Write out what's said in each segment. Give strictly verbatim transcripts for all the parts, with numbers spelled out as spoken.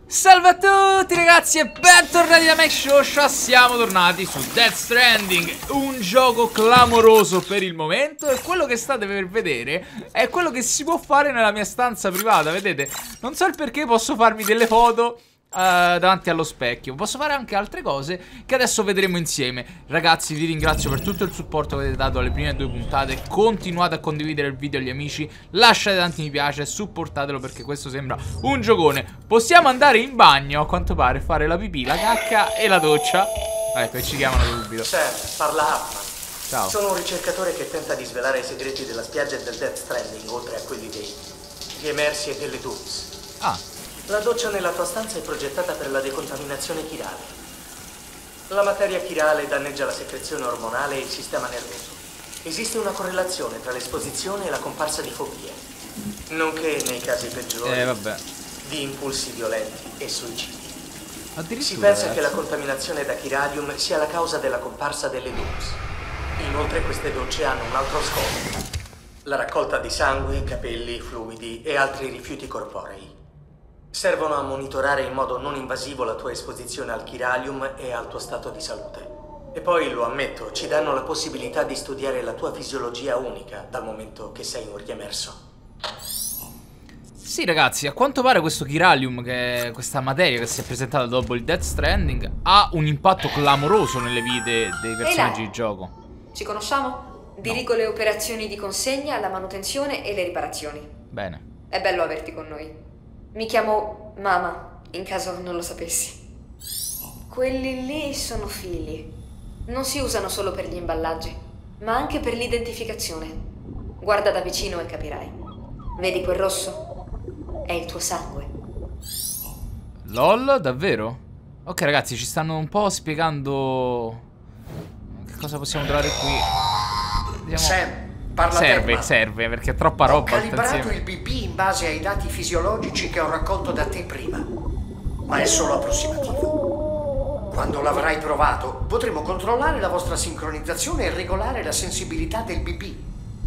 Salve a tutti ragazzi e bentornati da MikeShowSha. Siamo tornati su Death Stranding, un gioco clamoroso per il momento. E quello che state per vedere è quello che si può fare nella mia stanza privata. Vedete, non so il perché posso farmi delle foto Uh, davanti allo specchio. Posso fare anche altre cose che adesso vedremo insieme. Ragazzi, vi ringrazio per tutto il supporto che avete dato alle prime due puntate. Continuate a condividere il video agli amici, lasciate tanti mi piace, supportatelo perché questo sembra un giocone. Possiamo andare in bagno, a quanto pare, fare la pipì, la cacca e la doccia. Ecco, ci chiamano subito. Sir, parla Huffman. Ciao. Sono un ricercatore che tenta di svelare i segreti della spiaggia e del Death Stranding, oltre a quelli dei gli emersi e delle Dooms. Ah. La doccia nella tua stanza è progettata per la decontaminazione chirale. La materia chirale danneggia la secrezione ormonale e il sistema nervoso. Esiste una correlazione tra l'esposizione e la comparsa di fobie, nonché, nei casi peggiori, eh, vabbè. di impulsi violenti e suicidi. Addirittura, si pensa ragazzi. che la contaminazione da chiralium sia la causa della comparsa delle Dooms. Inoltre queste docce hanno un altro scopo: la raccolta di sangue, capelli, fluidi e altri rifiuti corporei. Servono a monitorare in modo non invasivo la tua esposizione al chiralium e al tuo stato di salute. E poi, lo ammetto, ci danno la possibilità di studiare la tua fisiologia unica, dal momento che sei un riemerso. Sì ragazzi, a quanto pare questo chiralium, che è questa materia che si è presentata dopo il Death Stranding, ha un impatto clamoroso nelle vite dei personaggi di gioco. Ci conosciamo? Dirigo no. le operazioni di consegna, la manutenzione e le riparazioni. Bene. È bello averti con noi. Mi chiamo Mama, in caso non lo sapessi. Quelli lì sono fili. Non si usano solo per gli imballaggi, ma anche per l'identificazione. Guarda da vicino e capirai. Vedi quel rosso? È il tuo sangue. LOL, davvero? Ok ragazzi, ci stanno un po' spiegando che cosa possiamo trovare qui. Vediamo. Sam, parla serve, te, serve, perché è troppa roba. Ho calibrato il B B in base ai dati fisiologici che ho raccolto da te prima, ma è solo approssimativo. Quando l'avrai provato, potremo controllare la vostra sincronizzazione e regolare la sensibilità del B B.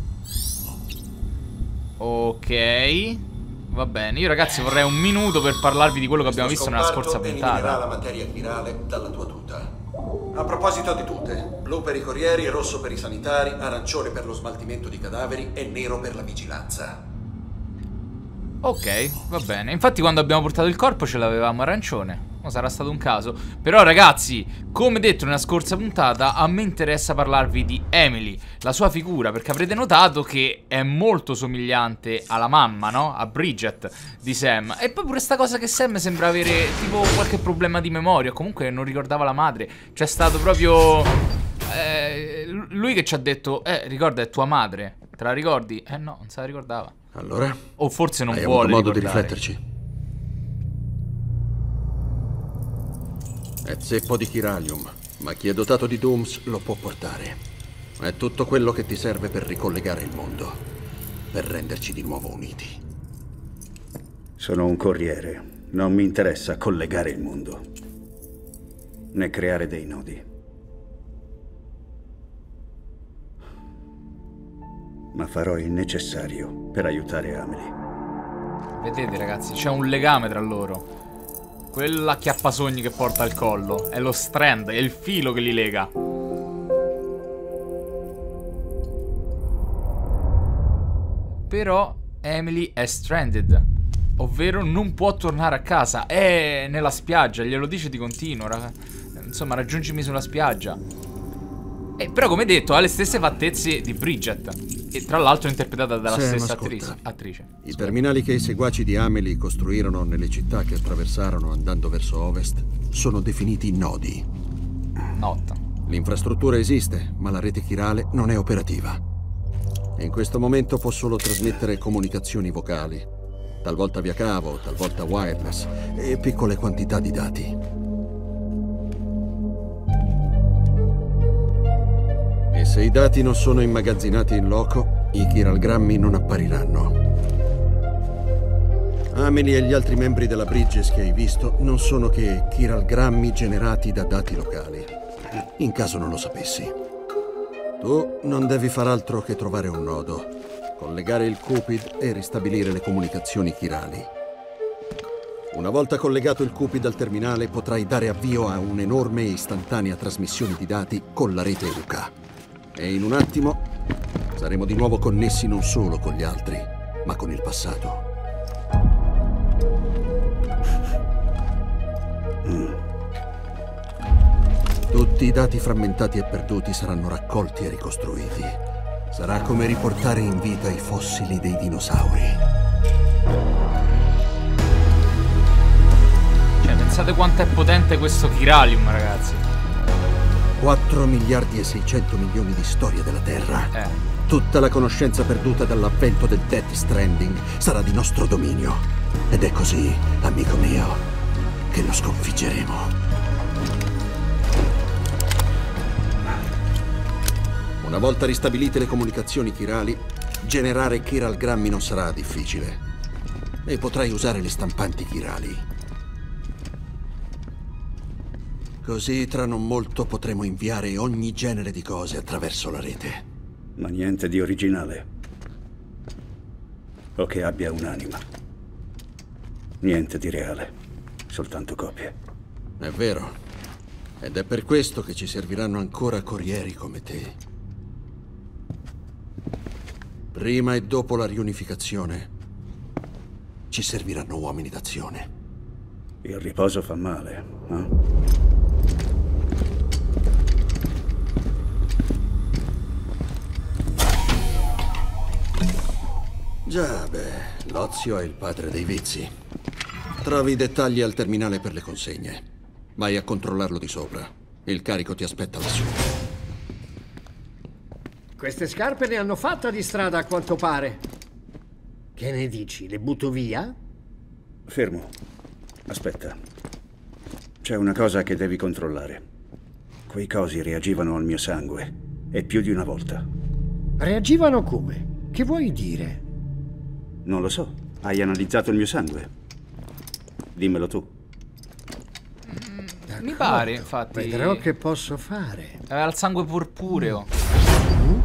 Ok, va bene. Io ragazzi vorrei un minuto per parlarvi di quello che abbiamo visto nella scorsa puntata. Eliminerà la materia chirale dalla tua tuta. A proposito di tute, blu per i corrieri, rosso per i sanitari, arancione per lo smaltimento di cadaveri e nero per la vigilanza. Ok, va bene. Infatti quando abbiamo portato il corpo ce l'avevamo arancione. No, sarà stato un caso. Però ragazzi, come detto nella scorsa puntata, a me interessa parlarvi di Emily, la sua figura, perché avrete notato che è molto somigliante alla mamma, no? A Bridget di Sam. E poi pure sta cosa che Sam sembra avere tipo qualche problema di memoria, comunque non ricordava la madre. C'è stato proprio eh, lui che ci ha detto: Eh, ricorda, è tua madre. Te la ricordi? Eh no, non se la ricordava. Allora? O forse non hai vuole avuto modo ricordare. di rifletterci? È zeppo di chiralium, ma chi è dotato di Dooms lo può portare. È tutto quello che ti serve per ricollegare il mondo, per renderci di nuovo uniti. Sono un corriere. Non mi interessa collegare il mondo, né creare dei nodi. Ma farò il necessario per aiutare Emily. Vedete ragazzi, c'è un legame tra loro. Quell'acchiappasogni che porta al collo è lo strand, è il filo che li lega. Però Emily è stranded, ovvero non può tornare a casa. È nella spiaggia, glielo dice di continuo. Insomma, raggiungimi sulla spiaggia. E però come detto ha le stesse fattezze di Bridget. E tra l'altro interpretata dalla Sam, stessa ascolta. attrice, attrice. I terminali che i seguaci di Emily costruirono nelle città che attraversarono andando verso ovest sono definiti nodi. Nota. L'infrastruttura esiste, ma la rete chirale non è operativa. E in questo momento può solo trasmettere comunicazioni vocali, talvolta via cavo, talvolta wireless, e piccole quantità di dati. E se i dati non sono immagazzinati in loco, i chiralgrammi non appariranno. Emily e gli altri membri della Bridges che hai visto non sono che chiralgrammi generati da dati locali, in caso non lo sapessi. Tu non devi far altro che trovare un nodo, collegare il Cupid e ristabilire le comunicazioni chirali. Una volta collegato il Cupid al terminale, potrai dare avvio a un'enorme e istantanea trasmissione di dati con la rete Euka. E in un attimo saremo di nuovo connessi non solo con gli altri, ma con il passato. Mm. Tutti i dati frammentati e perduti saranno raccolti e ricostruiti. Sarà come riportare in vita i fossili dei dinosauri. Cioè, pensate quanto è potente questo Chiralium, ragazzi. quattro miliardi e seicento milioni di storie della Terra. Eh. Tutta la conoscenza perduta dall'avvento del Death Stranding sarà di nostro dominio. Ed è così, amico mio, che lo sconfiggeremo. Una volta ristabilite le comunicazioni chirali, generare chiralgrammi non sarà difficile. E potrai usare le stampanti chirali. Così tra non molto potremo inviare ogni genere di cose attraverso la rete. Ma niente di originale. O che abbia un'anima. Niente di reale. Soltanto copie. È vero. Ed è per questo che ci serviranno ancora corrieri come te. Prima e dopo la riunificazione ci serviranno uomini d'azione. Il riposo fa male, no? Già, beh, l'ozio è il padre dei vizi. Trovi i dettagli al terminale per le consegne. Vai a controllarlo di sopra. Il carico ti aspetta lassù. Queste scarpe ne hanno fatta di strada, a quanto pare. Che ne dici? Le butto via? Fermo. Aspetta. C'è una cosa che devi controllare. Quei cosi reagivano al mio sangue. E più di una volta. Reagivano come? Che vuoi dire? Non lo so. Hai analizzato il mio sangue? Dimmelo tu. Mm, mi pare, infatti. Vedrò che posso fare. Aveva il sangue purpureo. Mm?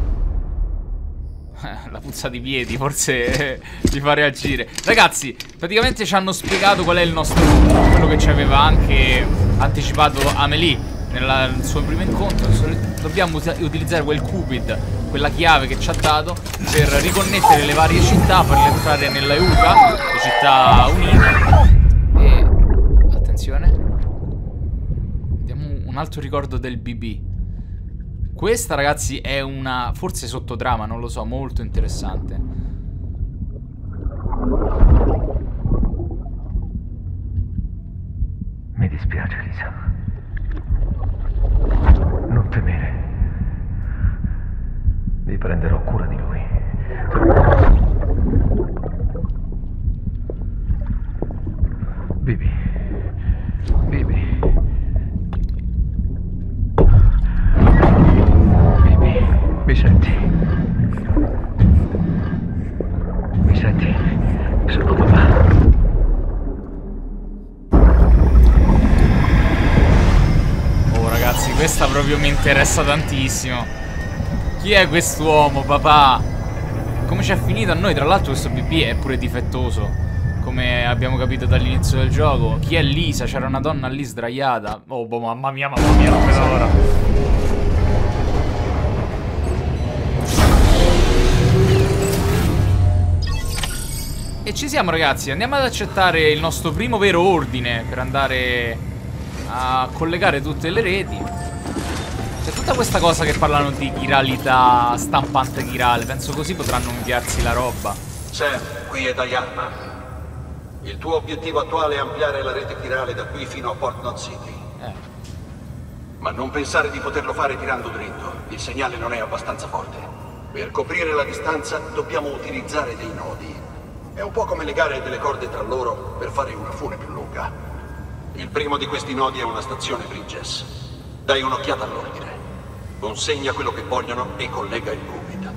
La puzza di piedi forse ti fa reagire. Ragazzi, praticamente ci hanno spiegato qual è il nostro ruolo. Quello che ci aveva anche anticipato Amélie nella, nel suo primo incontro. Dobbiamo utilizzare quel Cupid, quella chiave che ci ha dato, per riconnettere le varie città, farle entrare nella Euka, le città unite. E attenzione, vediamo un altro ricordo del B B. Questa, ragazzi, è una, forse sottotrama, non lo so, molto interessante. Mi dispiace, Lisa. Non temere. Mi prenderò cura di lui. Bibi. Bibi. Mi senti? Mi senti? Sono papà. Oh ragazzi, questa proprio mi interessa tantissimo. Chi è quest'uomo, papà? Come ci è finito a noi? Tra l'altro questo B B è pure difettoso, come abbiamo capito dall'inizio del gioco. Chi è Lisa? C'era una donna lì sdraiata. Oh boh, mamma mia, mamma mia, non vedo l'ora. E ci siamo, ragazzi, andiamo ad accettare il nostro primo vero ordine per andare a collegare tutte le reti. C'è tutta questa cosa che parlano di chiralità, stampante chirale. Penso così potranno inviarsi la roba. Sam, qui è Diana. Il tuo obiettivo attuale è ampliare la rete chirale da qui fino a Port Knot City. Eh. Ma non pensare di poterlo fare tirando dritto. Il segnale non è abbastanza forte. Per coprire la distanza dobbiamo utilizzare dei nodi. È un po' come legare delle corde tra loro per fare una fune più lunga. Il primo di questi nodi è una stazione Bridges. Dai un'occhiata all'ordine. Consegna quello che vogliono e collega il Cupid.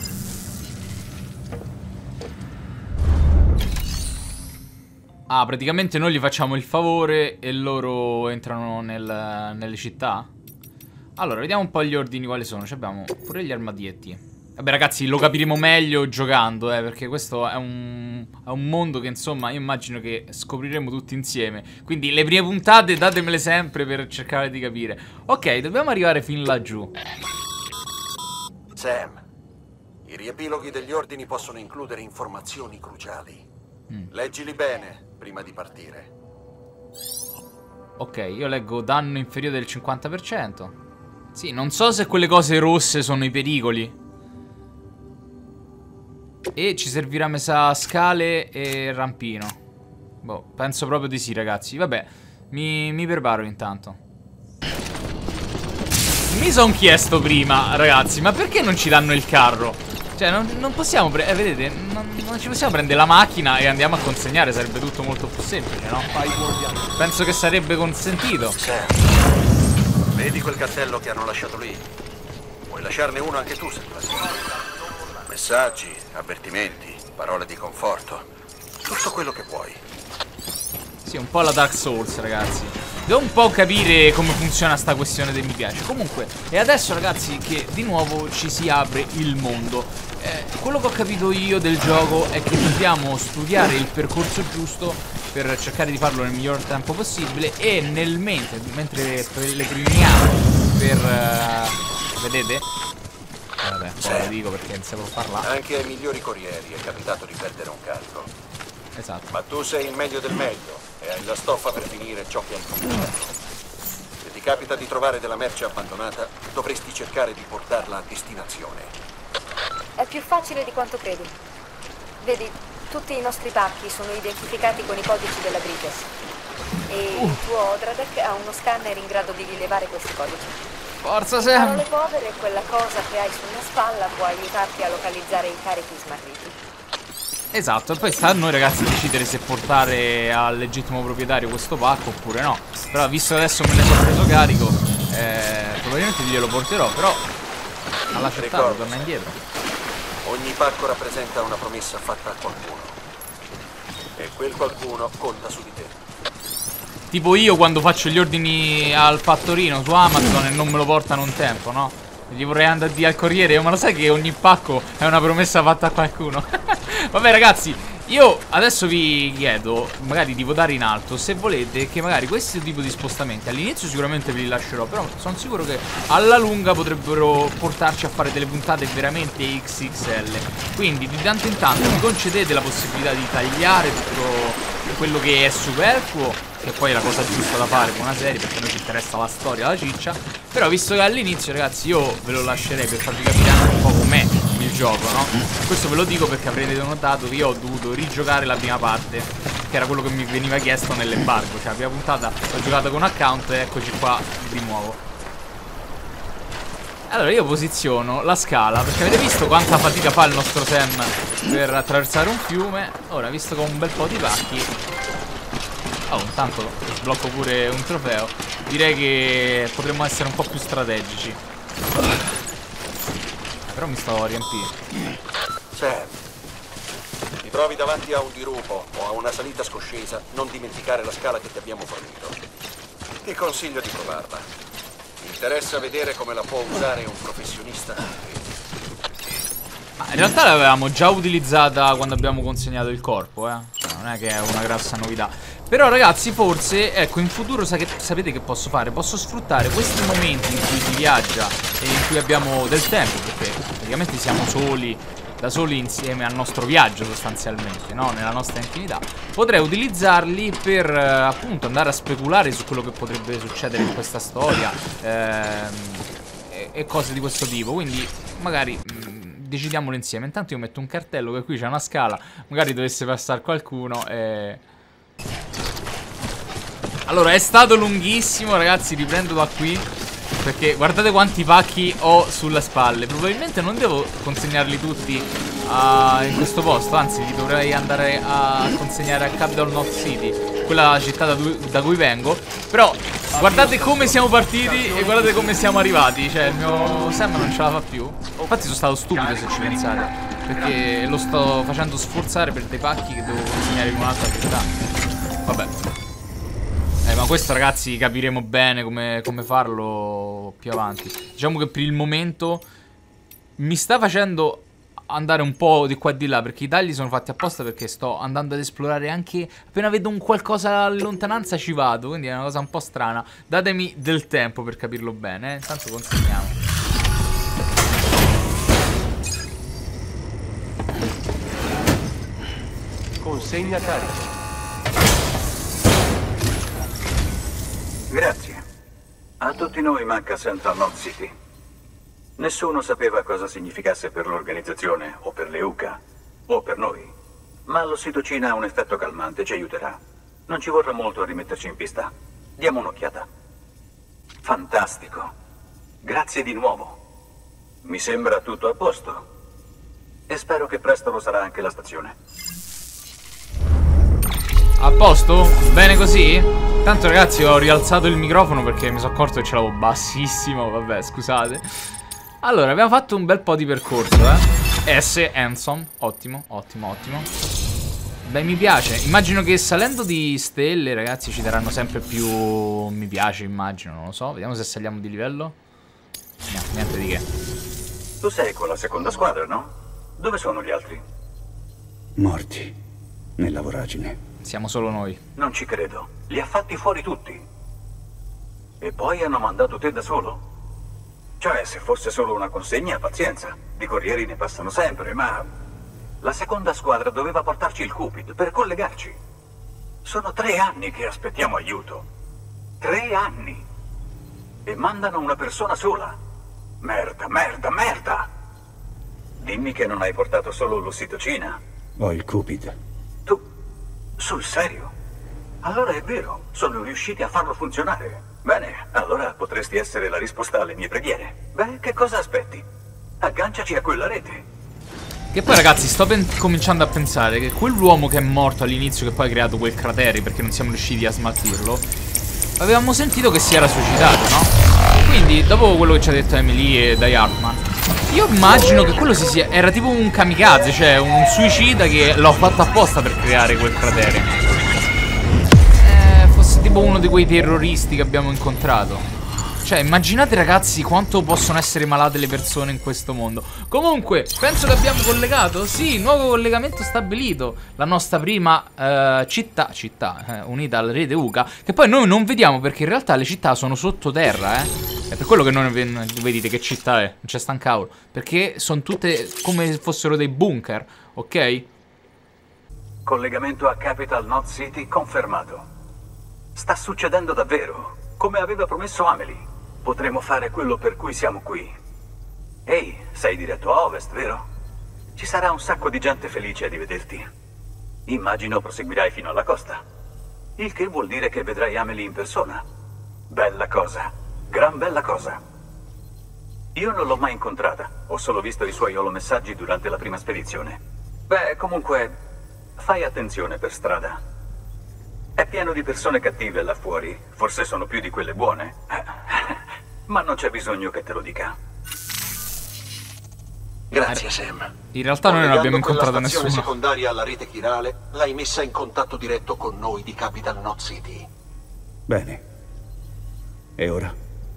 Ah, praticamente noi gli facciamo il favore e loro entrano nel, nelle città? Allora, vediamo un po' gli ordini quali sono. Ci abbiamo pure gli armadietti. Vabbè ragazzi, lo capiremo meglio giocando, eh, perché questo è un, è un mondo che insomma io immagino che scopriremo tutti insieme. Quindi le prime puntate datemele sempre per cercare di capire. Ok, dobbiamo arrivare fin laggiù. Sam, i riepiloghi degli ordini possono includere informazioni cruciali. Mm. Leggili bene prima di partire. Ok, io leggo danno inferiore del cinquanta per cento. Sì, non so se quelle cose rosse sono i pericoli. E ci servirà, mi sa, scale e rampino. Boh, penso proprio di sì, ragazzi. Vabbè, mi, mi preparo intanto. Mi son chiesto prima, ragazzi, ma perché non ci danno il carro? Cioè, non, non possiamo pre- eh, vedete, non, non ci possiamo prendere la macchina e andiamo a consegnare. Sarebbe tutto molto più semplice, no? Penso che sarebbe consentito. Sam, vedi quel cartello che hanno lasciato lì? Puoi lasciarne uno anche tu se ti va. Messaggi, avvertimenti, parole di conforto. Tutto quello che puoi. Sì, un po' la Dark Souls, ragazzi. Devo un po' capire come funziona sta questione del mi piace. Comunque, e adesso, ragazzi, che di nuovo ci si apre il mondo. Eh, quello che ho capito io del gioco è che dobbiamo studiare il percorso giusto per cercare di farlo nel miglior tempo possibile. E nel mentre, mentre pellegriniamo per... Uh, vedete? Vabbè, poi lo dico perché non si può parlare. Anche ai migliori corrieri è capitato di perdere un carico. Esatto. Ma tu sei il meglio del meglio e hai la stoffa per finire ciò che hai cominciato. Se ti capita di trovare della merce abbandonata, dovresti cercare di portarla a destinazione. È più facile di quanto credi. Vedi, tutti i nostri pacchi sono identificati con i codici della Bridges. E uh. il tuo Odradek ha uno scanner in grado di rilevare questi codici. Forza Sam! Parole povere, quella cosa che hai sulla spalla può aiutarti a localizzare i carichi smarriti. Esatto, e poi sta a noi ragazzi decidere se portare al legittimo proprietario questo pacco oppure no. Però visto che adesso me ne sono preso carico, eh, probabilmente glielo porterò, però alla accettato, torna indietro. Ogni pacco rappresenta una promessa fatta a qualcuno. E quel qualcuno conta su di te. Tipo io quando faccio gli ordini al fattorino su Amazon e non me lo portano un tempo, no? Gli vorrei andare a dire al corriere, ma lo sai che ogni pacco è una promessa fatta a qualcuno? Vabbè ragazzi, io adesso vi chiedo magari di votare in alto se volete che magari questo tipo di spostamenti all'inizio sicuramente ve li lascerò, però sono sicuro che alla lunga potrebbero portarci a fare delle puntate veramente X X L. Quindi di tanto in tanto mi concedete la possibilità di tagliare tutto quello che è superfluo, che poi è la cosa giusta da fare con una serie, perché a noi ci interessa la storia, la ciccia. Però visto che all'inizio ragazzi io ve lo lascerei per farvi capire anche un po' com'è il gioco, no? Questo ve lo dico perché avrete notato che io ho dovuto rigiocare la prima parte, che era quello che mi veniva chiesto nell'embargo. Cioè la prima puntata l'ho giocata con account e eccoci qua di nuovo. Allora io posiziono la scala, perché avete visto quanta fatica fa il nostro Sam per attraversare un fiume. Ora, visto che ho un bel po' di pacchi, oh, intanto sblocco pure un trofeo, direi che potremmo essere un po' più strategici. Però mi sto a riempire. Sam, ti trovi davanti a un dirupo o a una salita scoscesa, non dimenticare la scala che ti abbiamo fornito. Ti consiglio di provarla. Interessa vedere come la può usare un professionista. Ma in realtà l'avevamo già utilizzata quando abbiamo consegnato il corpo, eh. Cioè, non è che è una grossa novità. Però ragazzi, forse, ecco, in futuro sa che, sapete che posso fare? Posso sfruttare questi momenti in cui si viaggia e in cui abbiamo del tempo, perché praticamente siamo soli, da soli insieme al nostro viaggio sostanzialmente, no? Nella nostra intimità. Potrei utilizzarli per eh, appunto andare a speculare su quello che potrebbe succedere in questa storia ehm, e, e cose di questo tipo. Quindi magari mh, decidiamolo insieme. Intanto io metto un cartello che qui c'è una scala, magari dovesse passare qualcuno e... Allora, è stato lunghissimo ragazzi, riprendo da qui, perché guardate quanti pacchi ho sulle spalle. Probabilmente non devo consegnarli tutti uh, in questo posto, anzi li dovrei andare a consegnare a Capital Knot City, quella città da, da cui vengo. Però guardate come siamo partiti e guardate come siamo arrivati. Cioè il mio Sam non ce la fa più. Infatti sono stato stupido se ci pensate, perché lo sto facendo sforzare per dei pacchi che devo consegnare in un'altra città. Vabbè. Eh, ma questo ragazzi capiremo bene come, come farlo più avanti. Diciamo che per il momento mi sta facendo andare un po' di qua e di là, perché i tagli sono fatti apposta, perché sto andando ad esplorare anche, appena vedo un qualcosa in lontananza ci vado, quindi è una cosa un po' strana. Datemi del tempo per capirlo bene, eh. Intanto consegniamo. Consegna carica. Grazie. A tutti noi manca Central Knot City. Nessuno sapeva cosa significasse per l'organizzazione, o per le U C A, o per noi. Ma l'ossitocina ha un effetto calmante, ci aiuterà. Non ci vorrà molto a rimetterci in pista. Diamo un'occhiata. Fantastico. Grazie di nuovo. Mi sembra tutto a posto. E spero che presto lo sarà anche la stazione. A posto? Bene così? Tanto ragazzi ho rialzato il microfono perché mi sono accorto che ce l'avevo bassissimo. Vabbè, scusate. Allora, abbiamo fatto un bel po' di percorso, eh. S, handsome, ottimo, ottimo, ottimo. Beh, mi piace. Immagino che salendo di stelle, ragazzi, ci daranno sempre più mi piace, immagino, non lo so. Vediamo se saliamo di livello. No, niente di che. Tu sei con la seconda squadra, no? Dove sono gli altri? Morti. Nella voragine. Siamo solo noi. Non ci credo. Li ha fatti fuori tutti. E poi hanno mandato te da solo? Cioè, se fosse solo una consegna, pazienza. Di corrieri ne passano sempre, ma... La seconda squadra doveva portarci il Cupid per collegarci. Sono tre anni che aspettiamo aiuto. Tre anni. E mandano una persona sola. Merda, merda, merda. Dimmi che non hai portato solo l'ossitocina. Ho il Cupid. Tu? Sul serio? Allora è vero, sono riusciti a farlo funzionare. Bene, allora potresti essere la risposta alle mie preghiere. Beh, che cosa aspetti? Agganciaci a quella rete. Che poi ragazzi sto cominciando a pensare che quell'uomo che è morto all'inizio, che poi ha creato quel cratere perché non siamo riusciti a smaltirlo, avevamo sentito che si era suicidato, no? Quindi dopo quello che ci ha detto Emily e Die Hartman, io immagino che quello si sia, era tipo un kamikaze, cioè un suicida che l'ho fatto apposta per creare quel cratere. Tipo uno di quei terroristi che abbiamo incontrato. Cioè, immaginate ragazzi quanto possono essere malate le persone in questo mondo. Comunque, penso che abbiamo collegato. Sì, nuovo collegamento stabilito. La nostra prima uh, città Città eh, unita alla rete U C A. Che poi noi non vediamo perché in realtà le città sono sottoterra, eh. È per quello che non vedete che città è. Non c'è sta un cavolo. Perché sono tutte come fossero dei bunker, ok? Collegamento a Capital Knot City confermato. Sta succedendo davvero, come aveva promesso Amelie. Potremo fare quello per cui siamo qui. Ehi, sei diretto a ovest, vero? Ci sarà un sacco di gente felice di vederti. Immagino proseguirai fino alla costa. Il che vuol dire che vedrai Amelie in persona. Bella cosa, gran bella cosa. Io non l'ho mai incontrata, ho solo visto i suoi olomessaggi durante la prima spedizione. Beh, comunque, fai attenzione per strada. È pieno di persone cattive là fuori. Forse sono più di quelle buone. Ma non c'è bisogno che te lo dica. Grazie, Sam. In realtà noi non abbiamo incontrato nessuno. La stazione nessuno. secondaria alla rete chirale l'hai messa in contatto diretto con noi di Capital Knot City. Bene. E ora?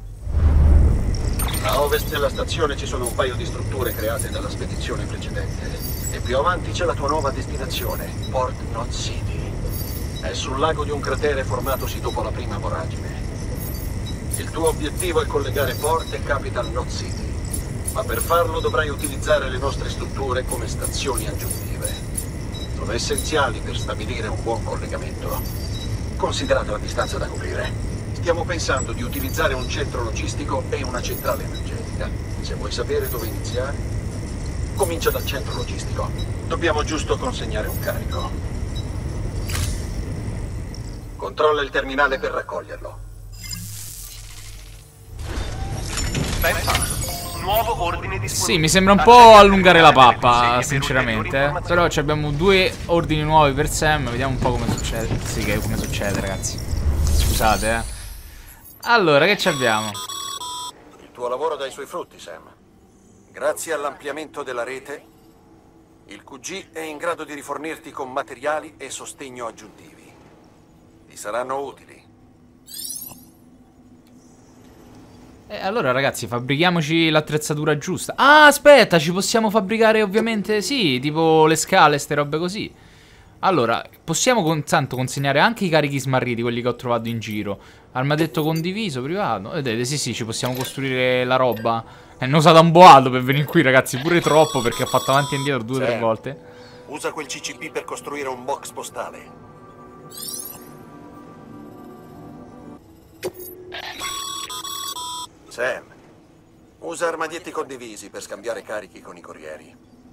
A ovest della stazione ci sono un paio di strutture create dalla spedizione precedente. E più avanti c'è la tua nuova destinazione, Port Knot City. È sul lago di un cratere formatosi dopo la prima voragine. Il tuo obiettivo è collegare Port e Capital Knot City, ma per farlo dovrai utilizzare le nostre strutture come stazioni aggiuntive. Sono essenziali per stabilire un buon collegamento. Considerata la distanza da coprire, stiamo pensando di utilizzare un centro logistico e una centrale energetica. Se vuoi sapere dove iniziare, comincia dal centro logistico. Dobbiamo giusto consegnare un carico. Controlla il terminale per raccoglierlo. Ben fatto. Nuovo ordine disponibile. Sì, mi sembra un po' allungare la pappa, sinceramente. Eh. Però abbiamo due ordini nuovi per Sam. Vediamo un po' come succede. Sì, che come succede, ragazzi. Scusate, eh. Allora, che ci abbiamo? Il tuo lavoro dà i suoi frutti, Sam. Grazie all'ampliamento della rete, il Q G è in grado di rifornirti con materiali e sostegno aggiuntivi. Ti saranno utili. E allora ragazzi, fabbrichiamoci l'attrezzatura giusta. Ah, aspetta, ci possiamo fabbricare ovviamente, sì, tipo le scale, ste robe così. Allora, possiamo con, tanto consegnare anche i carichi smarriti, quelli che ho trovato in giro. Armadetto condiviso, privato. Vedete, sì sì, ci possiamo costruire la roba. E ne ho usato un boato per venire qui ragazzi, pure troppo, perché ho fatto avanti e indietro due o tre volte. Usa quel C C P per costruire un box postale. Sam, usa armadietti condivisi per scambiare carichi con i corrieri.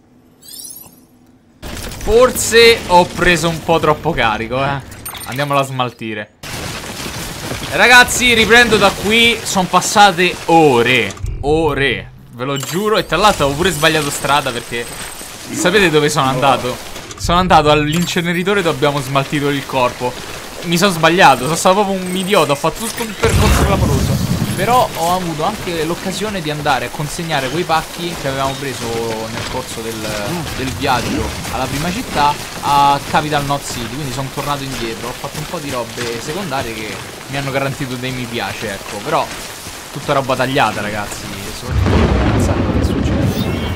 Forse ho preso un po' troppo carico, eh. Andiamola a smaltire. Ragazzi, riprendo da qui. Sono passate ore. Ore. Ve lo giuro. E tra l'altro avevo pure sbagliato strada perché... Sapete dove sono andato? Sono andato all'inceneritore dove abbiamo smaltito il corpo. Mi sono sbagliato. Sono stato proprio un idiota. Ho fatto tutto un percorso clamoroso. Però ho avuto anche l'occasione di andare a consegnare quei pacchi che avevamo preso nel corso del, del viaggio alla prima città a Capital Knot City. Quindi sono tornato indietro. Ho fatto un po' di robe secondarie che mi hanno garantito dei mi piace, ecco. Però tutta roba tagliata, ragazzi. Soprattutto pensate che succede.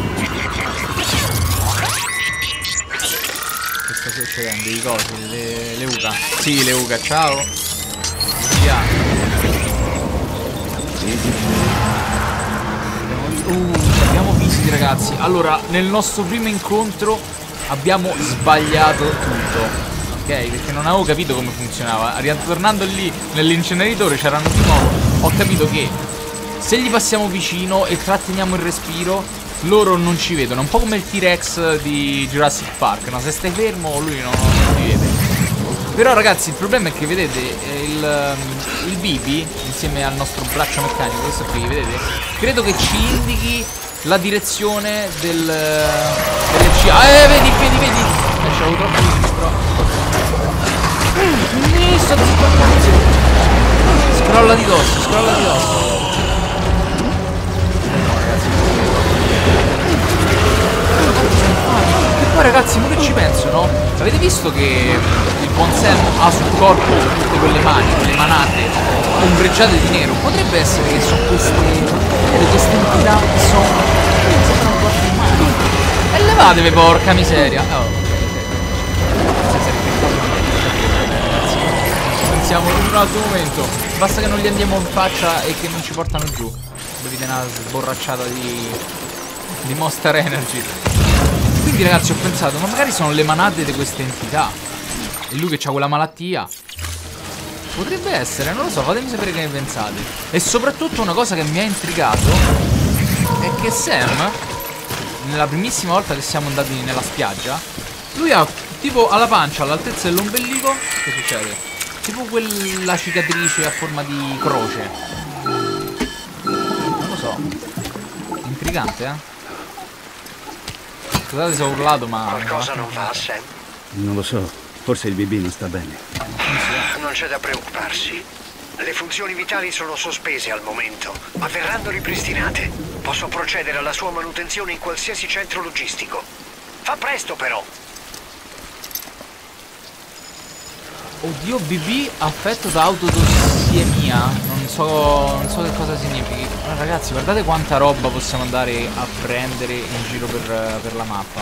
Che sta succedendo? I cosi, le, le Uca. Sì, le Uca, ciao. Via. Uh, abbiamo visti ragazzi. Allora, nel nostro primo incontro abbiamo sbagliato tutto, ok? Perché non avevo capito come funzionava. Tornando lì nell'inceneritore c'erano di nuovo. Ho capito che se gli passiamo vicino e tratteniamo il respiro, loro non ci vedono. Un po' come il T-Rex di Jurassic Park, no? Se stai fermo lui non, non ti vede. Però ragazzi il problema è che vedete il, il B B insieme al nostro braccio meccanico, questo qui, vedete? Credo che ci indichi la direzione del delle C A. Eh, vedi, vedi, vedi. Eh, c'avevo troppo vicino, però. Mi sto dispattando. Scrolla di dosso, scrolla di dosso. E poi ragazzi, non che ci penso, no? Avete visto che il buon Sam ha sul corpo tutte quelle mani, quelle manate ombreggiate di nero? Potrebbe essere che sono queste, vedete, queste entità che sono, sembrano quattro mani. E levatevi, porca miseria. Oh, pensiamo in un altro momento. Basta che non gli andiamo in faccia e che non ci portano giù. Bevete una sborracciata di, di Monster Energy. Quindi ragazzi ho pensato, ma magari sono le manate di queste entità. E lui che ha quella malattia. Potrebbe essere, non lo so, fatemi sapere che ne pensate. E soprattutto una cosa che mi ha intrigato è che Sam, nella primissima volta che siamo andati nella spiaggia, lui ha tipo alla pancia, all'altezza dell'ombelico, che succede? Tipo quella cicatrice a forma di croce. Non lo so. Intrigante, eh? Scusate se ho urlato, ma... Qualcosa non va, Sam? Non lo so, forse il B B non sta bene. Non c'è da preoccuparsi. Le funzioni vitali sono sospese al momento, ma verranno ripristinate. Posso procedere alla sua manutenzione in qualsiasi centro logistico. Fa presto, però! Oddio, B B affetto da autotossemia. Non so, non so che cosa significhi. Ma ragazzi, guardate quanta roba possiamo andare a prendere in giro per, per la mappa.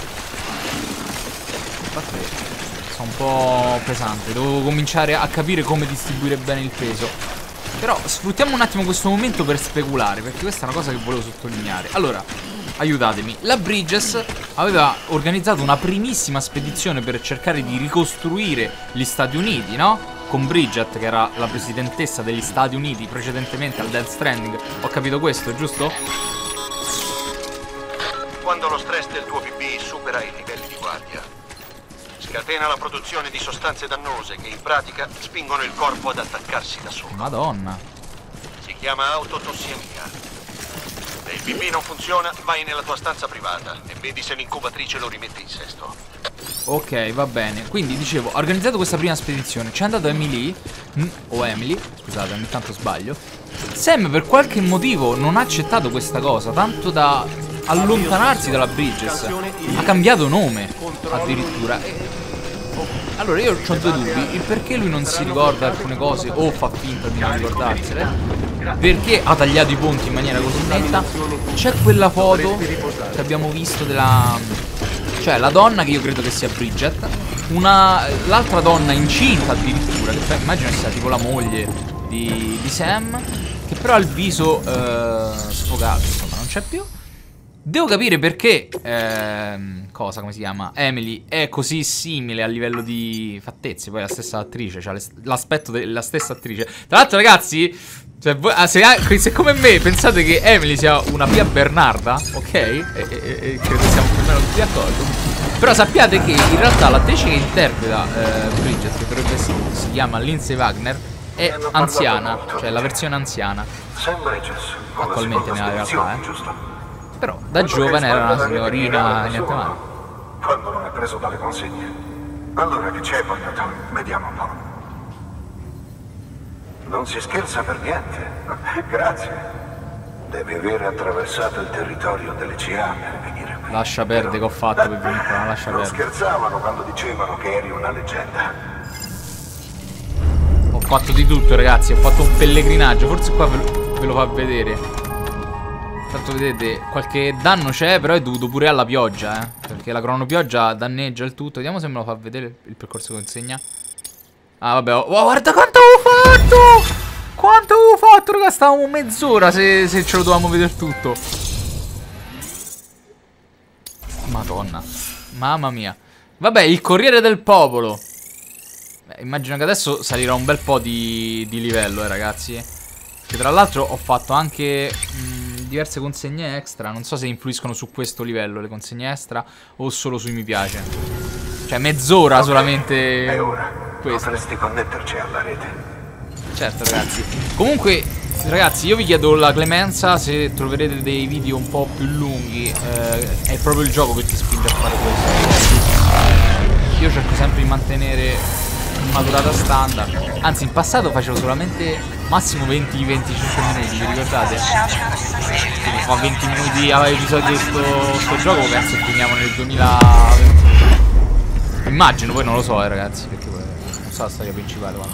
Infatti sono un po' pesante. Devo cominciare a capire come distribuire bene il peso. Però sfruttiamo un attimo questo momento per speculare, perché questa è una cosa che volevo sottolineare. Allora, aiutatemi. La Bridges aveva organizzato una primissima spedizione per cercare di ricostruire gli Stati Uniti, no? Con Bridget, che era la presidentessa degli Stati Uniti precedentemente al Death Stranding. Ho capito questo, giusto? Quando lo stress del tuo B B supera i livelli di guardia, scatena la produzione di sostanze dannose che in pratica spingono il corpo ad attaccarsi da solo. Madonna. Si chiama autotossemia. Se il B B non funziona, vai nella tua stanza privata e vedi se l'incubatrice lo rimette in sesto. Ok, va bene. Quindi dicevo, ho organizzato questa prima spedizione. C'è andato Emily mm, O Emily, scusate, ogni tanto sbaglio. Sam per qualche motivo non ha accettato questa cosa, tanto da allontanarsi dalla Bridges. Ha cambiato nome addirittura. E Allora io ho due dubbi. Il perché lui non si ricorda alcune cose o fa finta di non ricordarsele. Perché ha tagliato i ponti in maniera così netta. C'è quella foto che abbiamo visto della... cioè la donna che io credo che sia Bridget. Una... l'altra donna incinta addirittura, che immagino sia tipo la moglie di, di Sam, che però ha il viso eh, sfogato, insomma non c'è più. Devo capire perché ehm, cosa, come si chiama? Emily è così simile a livello di fattezze. Poi è la stessa attrice, cioè l'aspetto della stessa attrice. Tra l'altro ragazzi, cioè, se, se come me pensate che Emily sia una Pia Bernarda, ok? E, e, e credo siamo più o meno tutti d'accordo. Però sappiate che in realtà l'attrice che interpreta eh, Bridget, che dovrebbe si, si chiama Lindsay Wagner, è anziana, cioè la versione anziana attualmente nella realtà, eh. Però da giovane era una signorina, niente male. Quando non è preso dalle consegne. Allora che c'è, Pagnato? Vediamo un po'. Non si scherza per niente. Grazie. Devi aver attraversato il territorio delle C A per venire qui. Lascia perdere che ho fatto per venire qua, lascia non perdere. Scherzavano quando dicevano che eri una leggenda. Ho fatto di tutto ragazzi, ho fatto un pellegrinaggio. Forse qua ve lo, ve lo fa vedere. Tanto vedete, qualche danno c'è, però è dovuto pure alla pioggia, eh. Perché la cronopioggia danneggia il tutto. Vediamo se me lo fa vedere il percorso consegna. Ah vabbè, oh, guarda quanto avevo fatto! Quanto avevo fatto, raga, stavamo mezz'ora se, se ce lo dovevamo vedere tutto. Madonna. Mamma mia. Vabbè, il Corriere del Popolo. Beh, immagino che adesso salirà un bel po' di, di livello, eh ragazzi. Che tra l'altro ho fatto anche... Mh, diverse consegne extra. Non so se influiscono su questo livello le consegne extra o solo sui mi piace. Cioè mezz'ora okay, solamente. E ora potresti connetterci alla rete. Certo ragazzi. Comunque ragazzi, io vi chiedo la clemenza se troverete dei video un po' più lunghi. eh, È proprio il gioco che ti spinge a fare questo. Io cerco sempre di mantenere una durata standard. Anzi in passato facevo solamente massimo venti venticinque minuti, vi ricordate? Quindi fa venti minuti all'episodio di sto, sto gioco, penso che finiamo nel duemilaventi. Immagino, poi non lo so eh ragazzi, perché poi non so la storia principale quando.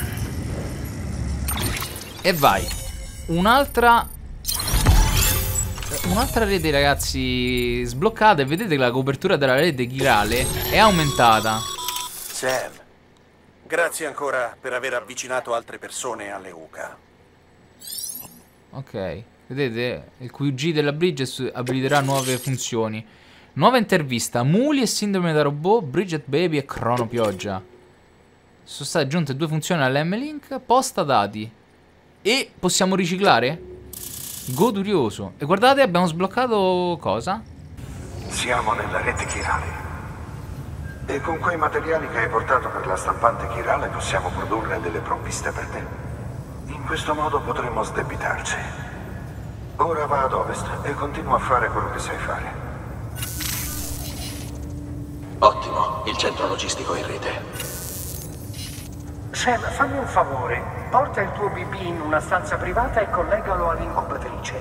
E vai. Un'altra Un'altra rete ragazzi sbloccata. E vedete che la copertura della rete chirale è aumentata. Sam, grazie ancora per aver avvicinato altre persone alle U C A. Ok, vedete? Il Q G della Bridget abiliterà nuove funzioni. Nuova intervista, muli e sindrome da robot, Bridget Baby e cronopioggia. Sono state aggiunte due funzioni all'M-Link, posta dati. E possiamo riciclare? Godurioso. E guardate, abbiamo sbloccato cosa? Siamo nella rete chirale. E con quei materiali che hai portato per la stampante chirale possiamo produrre delle provviste per te. In questo modo potremo sdebitarci. Ora va ad ovest e continua a fare quello che sai fare. Ottimo, il centro logistico è in rete. Sam, fammi un favore. Porta il tuo B B in una stanza privata e collegalo all'incubatrice.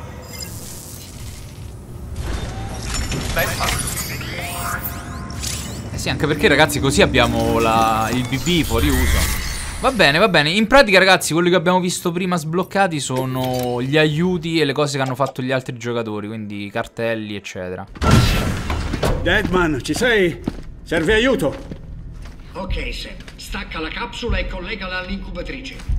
Ben fatto. Eh sì, anche perché ragazzi così abbiamo la, il B B fuori uso. Va bene, va bene. In pratica ragazzi quelli che abbiamo visto prima sbloccati sono gli aiuti e le cose che hanno fatto gli altri giocatori. Quindi cartelli eccetera. Deadman, ci sei? Serve aiuto? Ok Sam, stacca la capsula e collegala all'incubatrice.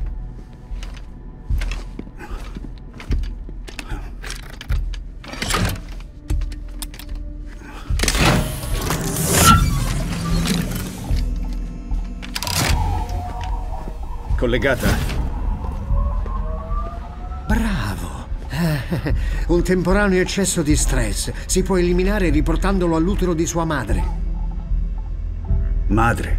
Collegata? Bravo! Eh, un temporaneo eccesso di stress si può eliminare riportandolo all'utero di sua madre. Madre?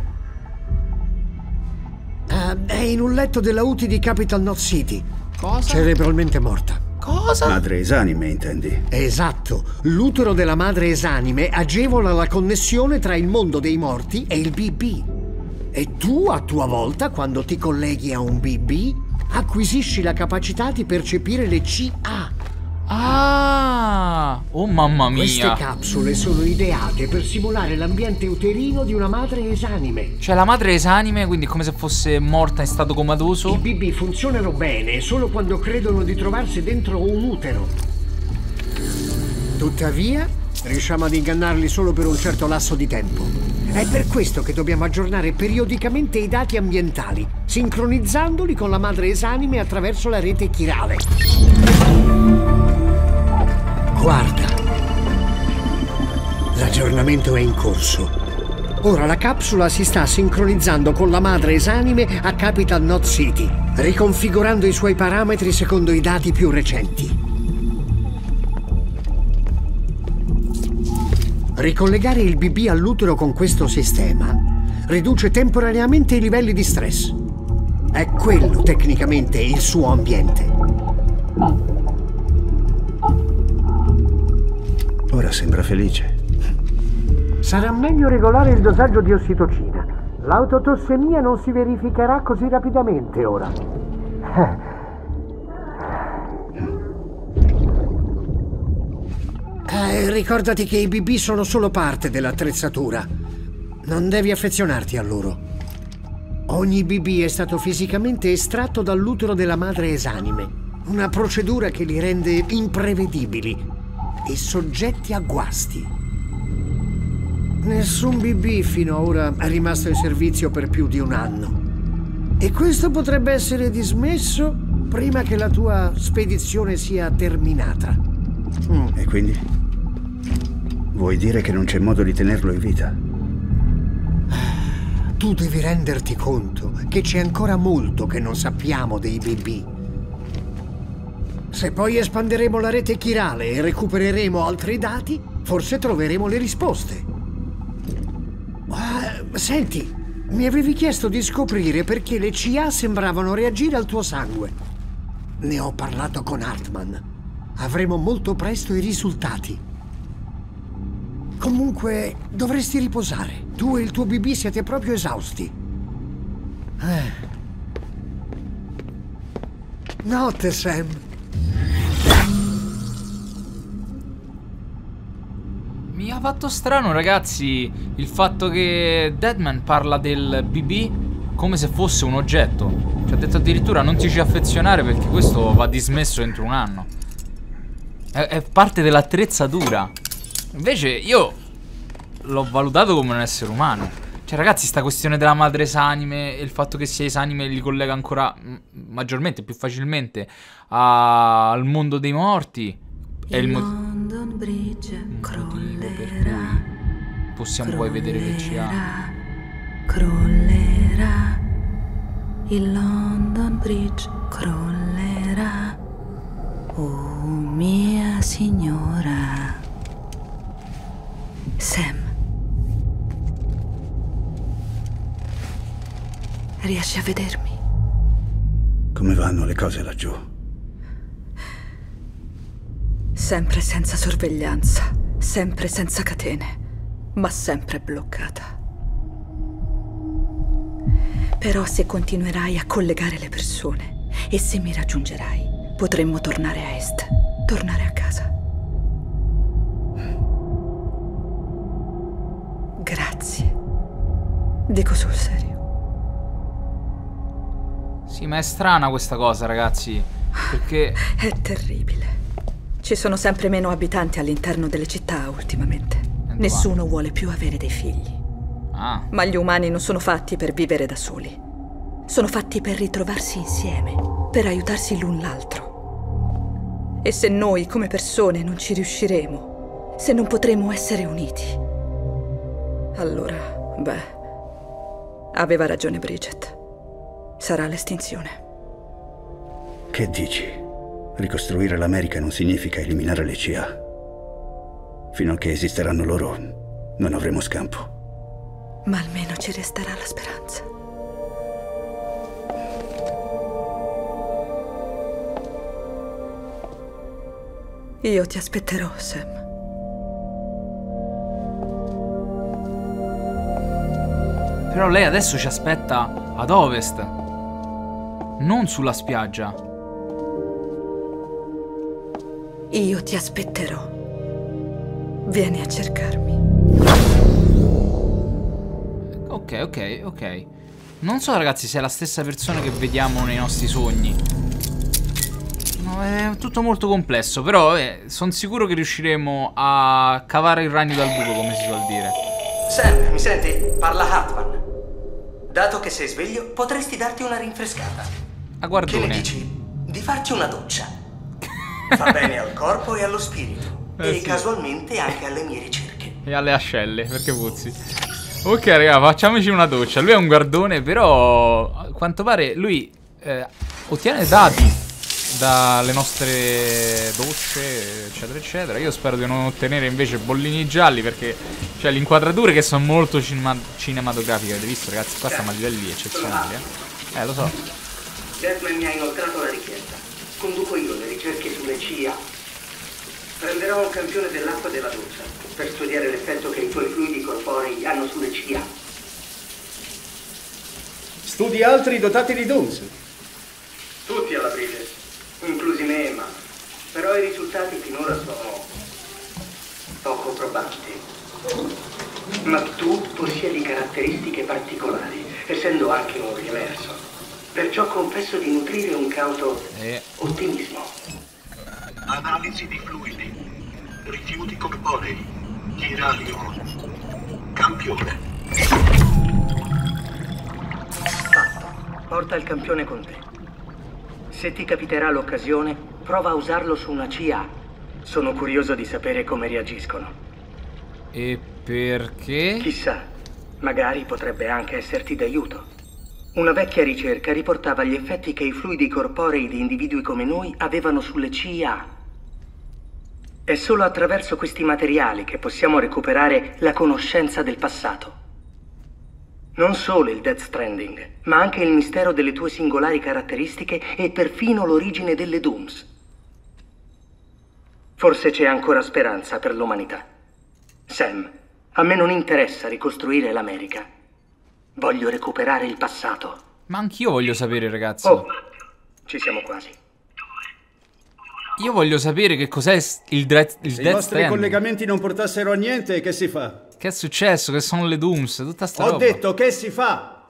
Uh, è in un letto della U T I di Capital Knot City. Cosa? Cerebralmente morta. Cosa? Madre esanime, intendi? Esatto. L'utero della madre esanime agevola la connessione tra il mondo dei morti e il B B. E tu, a tua volta, quando ti colleghi a un B B, acquisisci la capacità di percepire le C A, Ah, oh mamma mia. Queste capsule sono ideate per simulare l'ambiente uterino di una madre esanime. Cioè la madre esanime, quindi è come se fosse morta in stato comatoso. I B B funzionano bene solo quando credono di trovarsi dentro un utero. Tuttavia, riusciamo ad ingannarli solo per un certo lasso di tempo. È per questo che dobbiamo aggiornare periodicamente i dati ambientali, sincronizzandoli con la madre esanime attraverso la rete chirale. Guarda, l'aggiornamento è in corso. Ora la capsula si sta sincronizzando con la madre esanime a Capital Knot City, riconfigurando i suoi parametri secondo i dati più recenti. Ricollegare il B B all'utero con questo sistema riduce temporaneamente i livelli di stress. È quello tecnicamente il suo ambiente. Ora sembra felice. Sarà meglio regolare il dosaggio di ossitocina. L'autotossemia non si verificherà così rapidamente ora. Eh, ricordati che i B B sono solo parte dell'attrezzatura. Non devi affezionarti a loro. Ogni B B è stato fisicamente estratto dall'utero della madre esanime. Una procedura che li rende imprevedibili e soggetti a guasti. Nessun B B fino ad ora è rimasto in servizio per più di un anno. E questo potrebbe essere dismesso prima che la tua spedizione sia terminata. Mm. E quindi? Vuoi dire che non c'è modo di tenerlo in vita? Tu devi renderti conto che c'è ancora molto che non sappiamo dei B B. Se poi espanderemo la rete chirale e recupereremo altri dati, forse troveremo le risposte. Uh, senti, mi avevi chiesto di scoprire perché le C A sembravano reagire al tuo sangue. Ne ho parlato con Hartman. Avremo molto presto i risultati. Comunque, dovresti riposare. Tu e il tuo B B siete proprio esausti. Eh. Notte, Sam. Mi ha fatto strano, ragazzi, il fatto che Deadman parla del B B come se fosse un oggetto. Ci ha detto addirittura non ti ci affezionare perché questo va dismesso entro un anno. È, è parte dell'attrezzatura. Invece io l'ho valutato come un essere umano. Cioè ragazzi, sta questione della madre esanime e il fatto che sia esanime li collega ancora maggiormente, più facilmente a, al mondo dei morti. È il motivo per cui possiamo poi vedere che ci ha. Crollerà, il London Bridge crollerà, oh mia signora. Sam, riesci a vedermi? Come vanno le cose laggiù? Sempre senza sorveglianza, sempre senza catene, ma sempre bloccata. Però se continuerai a collegare le persone e se mi raggiungerai, potremmo tornare a est, tornare a casa. Grazie. Dico sul serio. Sì, ma è strana questa cosa, ragazzi, perché è terribile. Ci sono sempre meno abitanti all'interno delle città ultimamente. Nessuno vuole più avere dei figli. Ah. Ma gli umani non sono fatti per vivere da soli. Sono fatti per ritrovarsi insieme, per aiutarsi l'un l'altro. E se noi, come persone, non ci riusciremo, se non potremo essere uniti, allora, beh, aveva ragione Bridget. Sarà l'estinzione. Che dici? Ricostruire l'America non significa eliminare le C A. Fino a che esisteranno loro, non avremo scampo. Ma almeno ci resterà la speranza. Io ti aspetterò, Sam. Però lei adesso ci aspetta ad ovest, non sulla spiaggia. Io ti aspetterò. Vieni a cercarmi. Ok, ok, ok. Non so ragazzi se è la stessa persona che vediamo nei nostri sogni. No, è tutto molto complesso. Però eh, sono sicuro che riusciremo a cavare il ragno dal buco, come si suol dire. Sam, mi senti? Parla Hartman. Dato che sei sveglio, potresti darti una rinfrescata. A guardone. Che ne dici di farci una doccia? Fa bene al corpo e allo spirito. Eh, e sì. casualmente anche alle mie ricerche. E alle ascelle, perché puzzi. Ok raga, facciamoci una doccia. Lui è un guardone, però a quanto pare lui eh, ottiene dati dalle nostre docce, eccetera eccetera. Io spero di non ottenere invece bollini gialli, perché cioè le inquadrature che sono molto cinema cinematografiche. Avete visto ragazzi? Qua stiamo a livelli eccezionali. Eh, eh lo so. Deathman mi ha inoltrato la richiesta. Conduco io le ricerche sulle C I A. Prenderò un campione dell'acqua della doccia per studiare l'effetto che i tuoi fluidi corporei hanno sulle C I A. Studi altri dotati di Dooms? Tutti alla Bridges, inclusi me e Emma. Però i risultati finora sono poco probanti. Ma tu possiedi caratteristiche particolari, essendo anche un riemerso. Perciò confesso di nutrire un cauto eh. ottimismo. Analisi di fluidi, rifiuti corporei, chirario, campione. Fatto. Porta il campione con te. Se ti capiterà l'occasione, prova a usarlo su una C I A. Sono curioso di sapere come reagiscono. E perché? Chissà, magari potrebbe anche esserti d'aiuto. Una vecchia ricerca riportava gli effetti che i fluidi corporei di individui come noi avevano sulle C I A. È solo attraverso questi materiali che possiamo recuperare la conoscenza del passato. Non solo il Death Stranding, ma anche il mistero delle tue singolari caratteristiche e perfino l'origine delle Dooms. Forse c'è ancora speranza per l'umanità. Sam, a me non interessa ricostruire l'America. Voglio recuperare il passato. Ma anch'io voglio sapere, ragazzi. Oh, ci siamo quasi. Io voglio sapere che cos'è il, Death il Se i Death vostri Stranding. collegamenti non portassero a niente, che si fa? Che è successo? Che sono le Dooms? Tutta sta Ho roba. detto che si fa?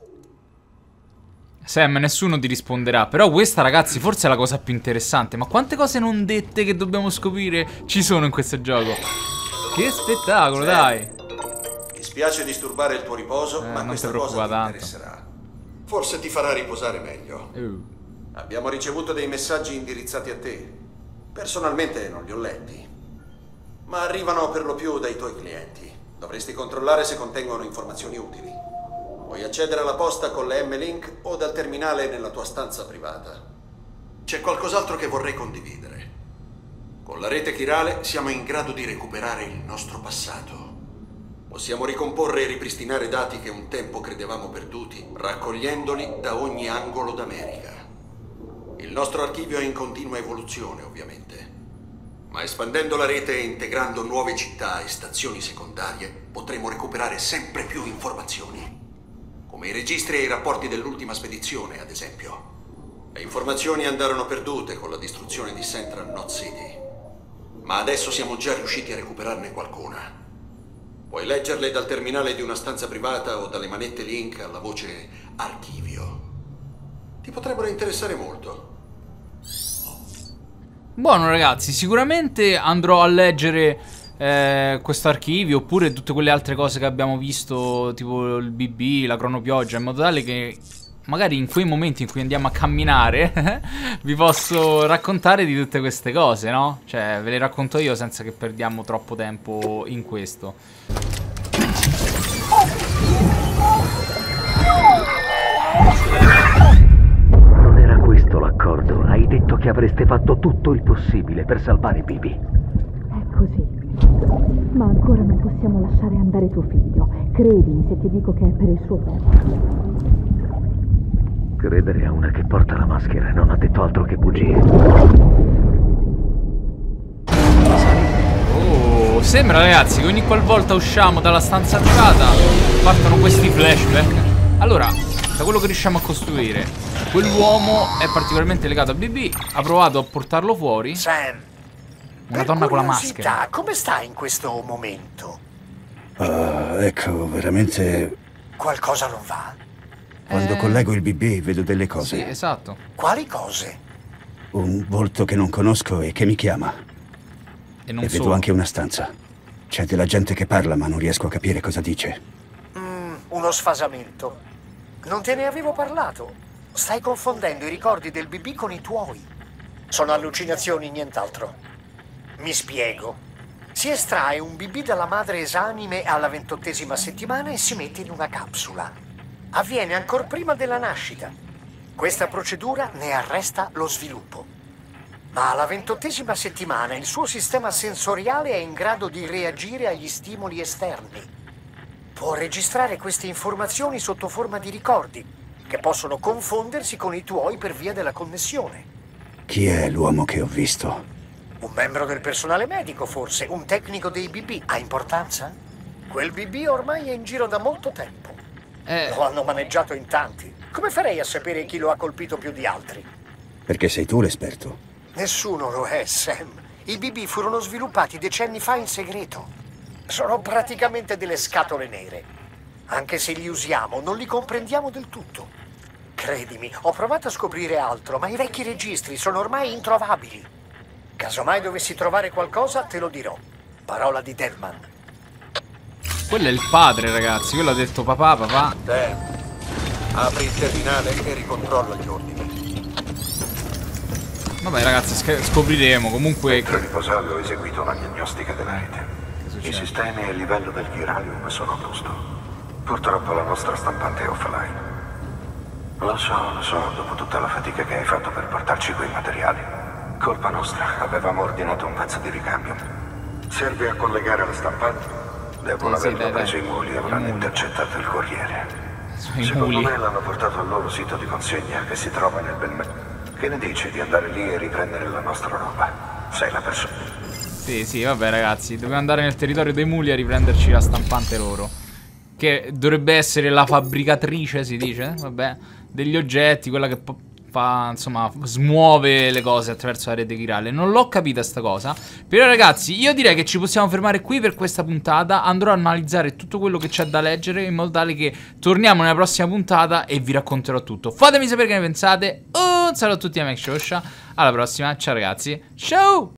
Sam, nessuno ti risponderà. Però questa, ragazzi, forse è la cosa più interessante. Ma quante cose non dette che dobbiamo scoprire ci sono in questo gioco? Che spettacolo, Sam, dai. Mi spiace disturbare il tuo riposo, Eh, ma non questa ti cosa preoccupa ti tanto. interesserà. Forse ti farà riposare meglio. Uh. Abbiamo ricevuto dei messaggi indirizzati a te. Personalmente non li ho letti, ma arrivano per lo più dai tuoi clienti. Dovresti controllare se contengono informazioni utili. Puoi accedere alla posta con le M-Link o dal terminale nella tua stanza privata. C'è qualcos'altro che vorrei condividere. Con la rete chirale siamo in grado di recuperare il nostro passato. Possiamo ricomporre e ripristinare dati che un tempo credevamo perduti, raccogliendoli da ogni angolo d'America. Il nostro archivio è in continua evoluzione, ovviamente. Ma espandendo la rete e integrando nuove città e stazioni secondarie, potremo recuperare sempre più informazioni. Come i registri e i rapporti dell'ultima spedizione, ad esempio. Le informazioni andarono perdute con la distruzione di Central Knot City. Ma adesso siamo già riusciti a recuperarne qualcuna. Puoi leggerle dal terminale di una stanza privata o dalle manette link alla voce archivio. Ti potrebbero interessare molto. Buono ragazzi, sicuramente andrò a leggere eh, questo archivio oppure tutte quelle altre cose che abbiamo visto, tipo il B B, la cronopioggia, in modo tale che magari in quei momenti in cui andiamo a camminare vi posso raccontare di tutte queste cose, no? Cioè ve le racconto io senza che perdiamo troppo tempo in questo. Non era questo l'accordo. Hai detto che avreste fatto tutto il possibile per salvare Bibi. È così. Ma ancora non possiamo lasciare andare tuo figlio. Credimi se ti dico che è per il suo bene. Credere a una che porta la maschera non ha detto altro che bugie. Oh, sembra ragazzi che ogni qualvolta usciamo dalla stanza privata partono questi flashback. Allora, da quello che riusciamo a costruire, quell'uomo è particolarmente legato a B B. Ha provato a portarlo fuori. Sam, Una donna con la maschera. Come stai in questo momento? Uh, ecco, veramente... Qualcosa non va? Quando Eh... collego il B B vedo delle cose. Sì, esatto. Quali cose? Un volto che non conosco e che mi chiama. E, non e vedo solo. anche una stanza. C'è della gente che parla, ma non riesco a capire cosa dice. Mm, uno sfasamento. Non te ne avevo parlato. Stai confondendo i ricordi del B B con i tuoi. Sono allucinazioni, nient'altro. Mi spiego. Si estrae un B B dalla madre esanime alla ventottesima settimana e si mette in una capsula. Avviene ancora prima della nascita. Questa procedura ne arresta lo sviluppo. Ma alla ventottesima settimana il suo sistema sensoriale è in grado di reagire agli stimoli esterni. Può registrare queste informazioni sotto forma di ricordi, che possono confondersi con i tuoi per via della connessione. Chi è l'uomo che ho visto? Un membro del personale medico, forse? Un tecnico dei B B? Ha importanza? Quel B B ormai è in giro da molto tempo. Eh... Lo hanno maneggiato in tanti. Come farei a sapere chi lo ha colpito più di altri? Perché sei tu l'esperto. Nessuno lo è, Sam. I B B furono sviluppati decenni fa in segreto. Sono praticamente delle scatole nere. Anche se li usiamo, non li comprendiamo del tutto. Credimi, ho provato a scoprire altro, ma i vecchi registri sono ormai introvabili. Casomai dovessi trovare qualcosa, te lo dirò. Parola di Deadman. Quello è il padre, ragazzi. Quello ha detto papà, papà. Dan, apri il terminale e ricontrolla gli ordini. Vabbè, ragazzi, scopriremo. Comunque... Mentre riposavo ho eseguito una diagnostica della rete. I sistemi e il livello del chiralium sono a posto. Purtroppo la nostra stampante è offline. Lo so, lo so, dopo tutta la fatica che hai fatto per portarci quei materiali. Colpa nostra, avevamo ordinato un pezzo di ricambio. Serve a collegare la stampante? Devono eh sì, averlo dai, preso dai. i muli e avranno intercettato il corriere. I Secondo muli. me l'hanno portato al loro sito di consegna che si trova nel bel mezzo. Che ne dici di andare lì e riprendere la nostra roba? Sei la persona. Sì, sì, vabbè, ragazzi. Dobbiamo andare nel territorio dei muli a riprenderci la stampante loro. Che dovrebbe essere la fabbricatrice, si dice, vabbè, degli oggetti, quella che fa, insomma, smuove le cose attraverso la rete chirale. Non l'ho capita sta cosa. Però, ragazzi, io direi che ci possiamo fermare qui per questa puntata. Andrò a analizzare tutto quello che c'è da leggere, in modo tale che torniamo nella prossima puntata e vi racconterò tutto. Fatemi sapere che ne pensate. Un saluto a tutti da MakeShosha. Alla prossima, ciao ragazzi. Ciao!